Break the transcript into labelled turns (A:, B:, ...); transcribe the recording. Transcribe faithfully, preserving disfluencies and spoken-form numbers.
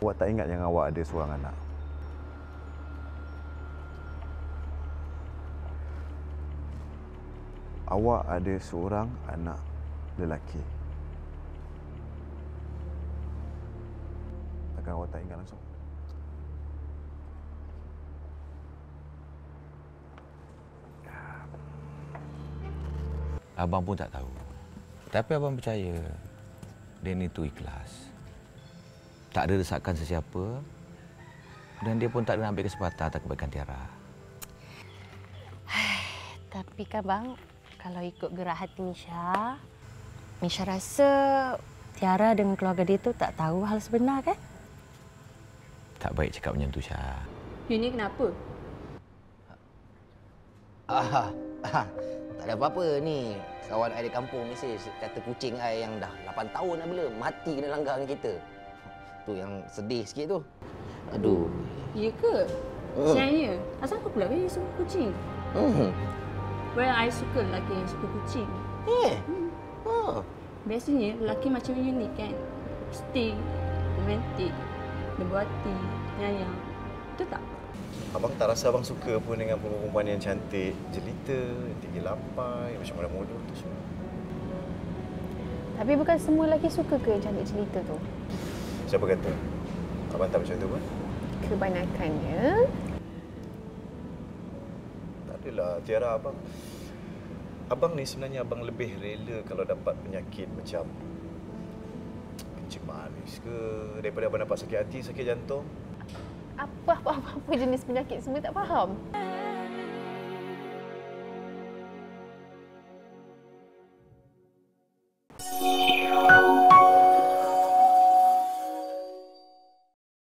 A: Awak tak ingat yang awak ada seorang anak? Awak ada seorang anak lelaki. Takkan awak tak ingat langsung?
B: Abang pun tak tahu. Tapi abang percaya dia ni tu ikhlas. Tak ada desakan sesiapa dan dia pun tak ada nak ambil kesempatan atas kebaikan Tiara.
C: Tapi kan bang, kalau ikut gerak hati Misha, Misha rasa Tiara dengan keluarga dia tu tak tahu hal sebenar kan?
B: Tak baik cakap macam tu, Syah.
D: Ini kenapa?
E: Ah, ah, tak ada apa-apa ni. Kawan saya di kampung mesej kata kucing saya yang dah lapan tahun dah bela mati kena langgar dengan kita. Tu yang sedih sikit tu. Aduh.
D: Ya ke?
E: Hmm.
D: Sebenarnya, asal kau pula kan yang suka kucing?
E: Hmm.
D: Well, I suka lelaki yang suka kucing.
E: Eh.
D: Hmm.
E: Oh.
D: Biasanya lelaki macam unik kan? Stay, romantik, berbuati, nyayang. Betul tak?
A: Abang tak rasa abang suka pun dengan perempuan yang cantik, jelita, tinggi lampai, macam mana model tu semua.
F: Tapi bukan semua lelaki suka ke yang cantik jelita tu?
A: Siapa kata? Abang tak macam tu pun?
F: Kebanyakannya.
A: Tak adalah, Tiara, abang. Abang ni sebenarnya abang lebih rela kalau dapat penyakit macam kencing manis ke daripada abang dapat sakit hati, sakit jantung.
F: Apa-apa jenis penyakit semua tak faham.